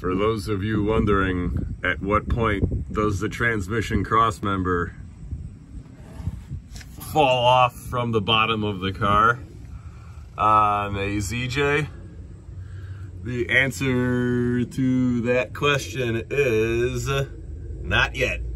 For those of you wondering, at what point does the transmission crossmember fall off from the bottom of the car on a ZJ? The answer to that question is not yet.